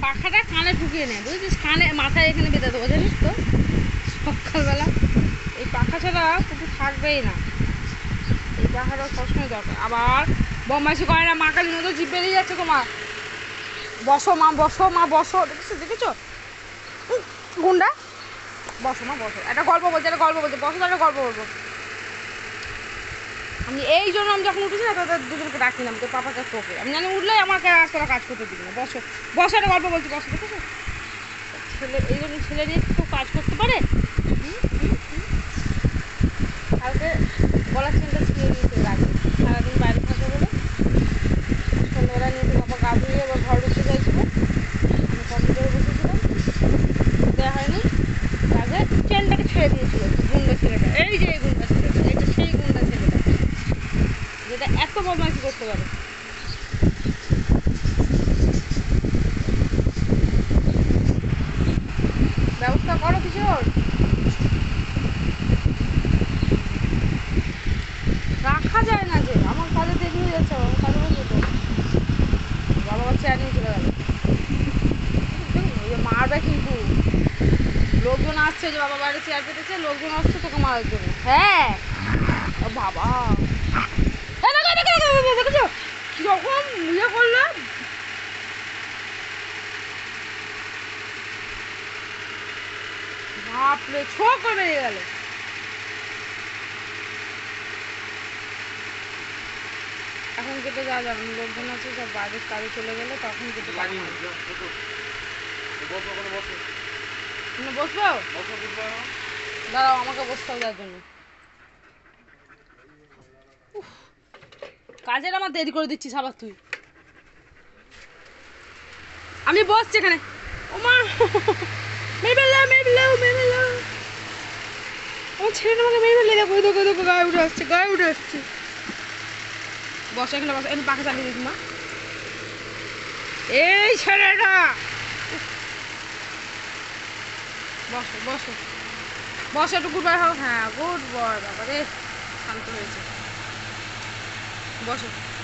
পাখাটা কানে ঢুকিয়ে নেয় বুঝেছিস, কানে মাথায় এখানে বেঁধে দেবো জানিস তো। সকালবেলা এই পাখা ছাড়া কুকুর থাকবেই না, এই পাখাটা সবসময় দরকার। আবার বদমাইশি করে না, মা কালী মতো জিভ বেরিয়ে যাচ্ছে তোমার। বসো মা, বসো মা, বসো। দেখেছো দেখেছো গুন্ডা, বসো মা বসো। একটা গল্প বলছে, একটা গল্প বলছে, বসো, একটা গল্প বলবো। আমি এই জন্য আমি যখন উঠেছি না তাদের দুজনকে ডাকিলাম, তোর পাপাকে তোকে আমি জানি উঠলেই আমাকে আর তোরা কাজ করতে দিবি না। বসো বসো, একটা গল্প বলছি, বসো। দেখেছো ছেলে, এই জন্য ছেলে নিয়ে কেউ কাজ করতে পারে। কালকে গলার চেনটা ছিঁড়ে দিয়েছে রাগে, সারাদিন বাইরে থাকে বলে। সন্ধ্যাবেলা নিয়ে তো বাবা গা ধুয়ে এবার ঘর ঢুকতে চাইছিল, আমি কম্পিউটারে বসেছিলাম, দেওয়া হয়নি। রাগে চেনটাকে ছেড়ে দিয়েছিল গুন্ডা ছেলেটা, এই যে এই গুন্ডা ছেলেটা, এটা সেই গুন্ডা ছেলেটা যেটা এত বদমাইশি করতে পারে। ব্যবস্থা করো কিশোর, রাখা যায় না যে, আমার কাজে দেরি হয়ে যাচ্ছে, আমার কাজে বলবো তো বাবা আমার চেয়ার নিয়ে চলে গেল। মারবে কিন্তু, লোকজন আসছে যে বাবা বাইরে চেয়ার পেতেছে, লোকজন আসছে তোকে মারার জন্য। হ্যাঁ বাবা দেখেছো কিরকম ইয়ে করলো, বাপরে ছো করে বেরিয়ে গেল। এখন কেটে যাওয়া যাবে, লোকজন আছে সব বাইরের কাজে চলে গেলে তখন কেটে বসবো। দাঁড়াও আমাকে বসতে হবে যার জন্য। কাজের আমার দেরি করে দিচ্ছিস আবার তুই। আমি বসছি এখানে। ওমা আমার ছেলে আমাকে মেরে ফেললে, দেখো দেখো দেখো গায়ে উঠে আসছে, গায়ে উঠে আসছে। বসো এখানে, বসো এখানে, পাখা চালিয়ে দিস মা। এই ছেলেটা, বসো বসো বসো, একটু গুড বাই হোক। হ্যাঁ গুড বয়, বাবা রে শান্ত হয়েছে। বসো।